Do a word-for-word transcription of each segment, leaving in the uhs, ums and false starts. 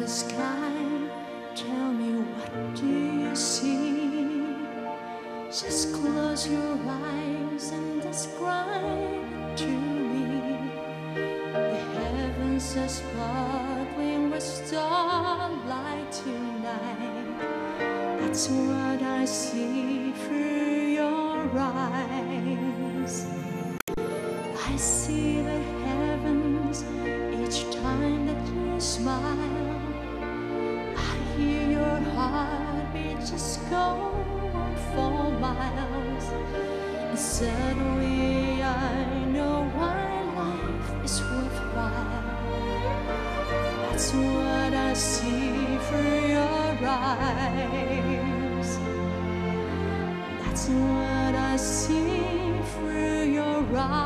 the sky, tell me what do you see? Just close your eyes and describe it to me. The heavens are sparkling with starlight tonight. That's what I see through your eyes. I see the heavens each time that you smile. I hear your heartbeat just go on for miles. And suddenly I know why life is worthwhile. That's what I see through your eyes. That's what I see through your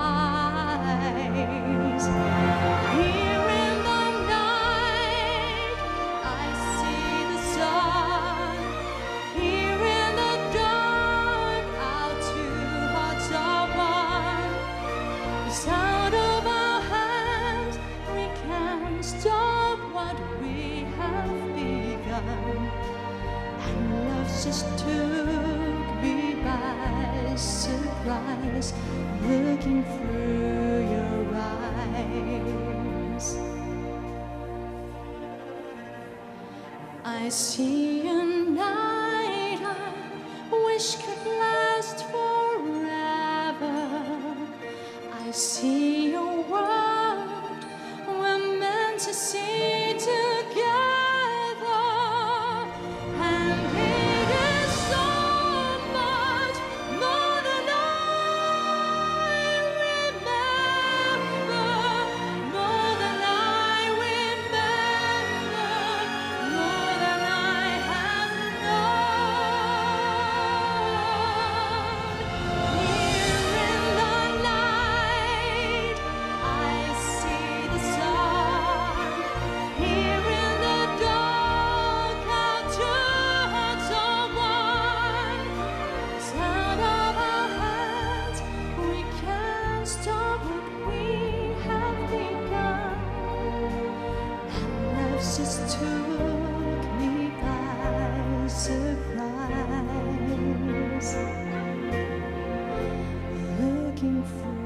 eyes. Here in the night, I see the sun. Here in the dark, our two hearts are one. The sound of our hands, we can't stop what we have begun. And love just took me by surprise, looking through your eyes. I see a night I wish could last forever. I see a world we're meant to see together. And it is so much more than I remember, more than I remember, more than I have known. Here in the night, I see the sun. Here in the dark, our two hearts are one. Sound of our hands, we can't stop what we have begun. And love just took me by surprise, looking for